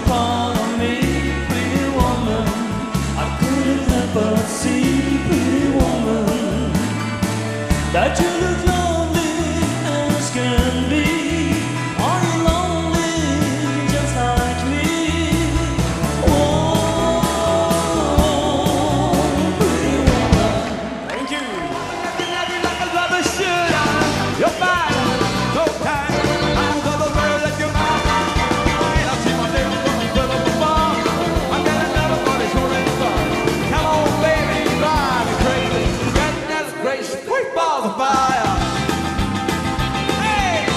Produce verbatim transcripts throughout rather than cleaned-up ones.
part of me, pretty woman. I couldn't help but see, pretty woman, that you look lonely as can be. Are you lonely just like me? Oh, pretty woman. Thank you. Love you like a lover should. You're fine, so kind. I'm the girl that you're mine. I see my name on the fill of the bar. I'm getting another body showing fun. Come on, baby, drive me crazy. Getting that great sweet balls of fire. Hey!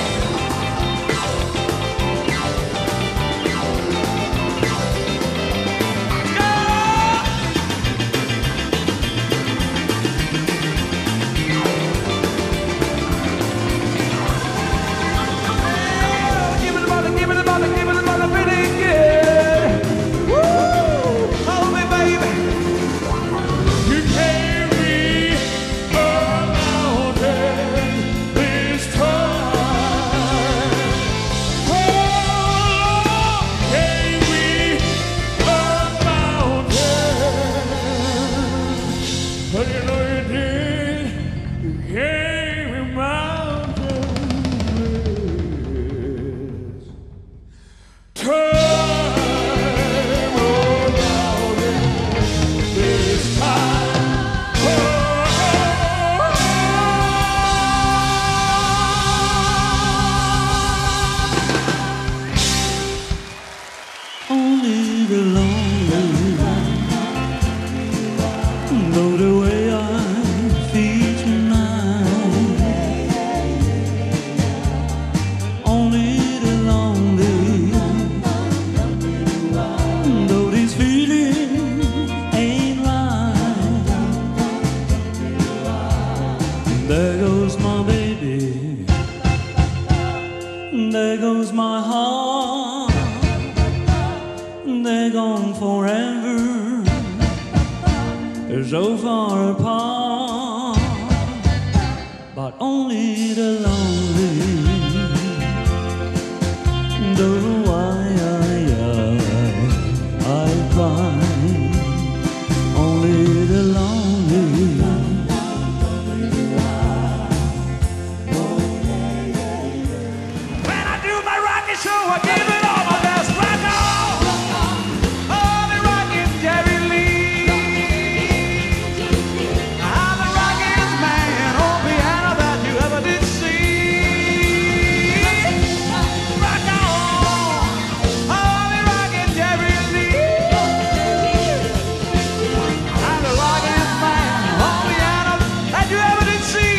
Give it a bottle, give it a bottle, give it a bottle, pretty good. Woo! Hold me, baby. You carry a mountain this time. Oh, carry a mountain. But you know you did. You carry a mountain. Time around this time. Only the lonely know the way I feel tonight. Only the lonely know this feeling ain't right. There goes my baby, there goes my heart, they're gone forever. They're so far apart, but only the lonely know why I, I, I cry. Only the lonely. When I do my rocket show, I give it all my best. Rock on! Oh, the rockin' Jerry Lee. I'm the rockin' man on piano that you ever did see. Rock on! Oh, the rockin' Jerry Lee. I'm the rockin' man on piano that you ever did see.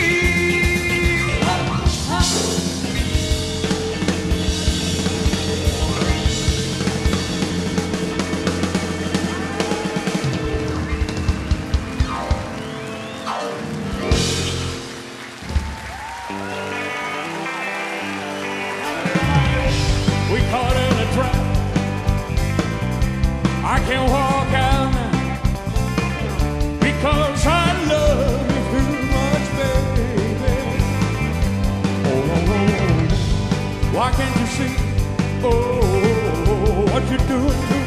We caught in a trap. I can't walk out now because I love you too much, baby. Oh, oh, oh. Why can't you see? Oh, what you're doing to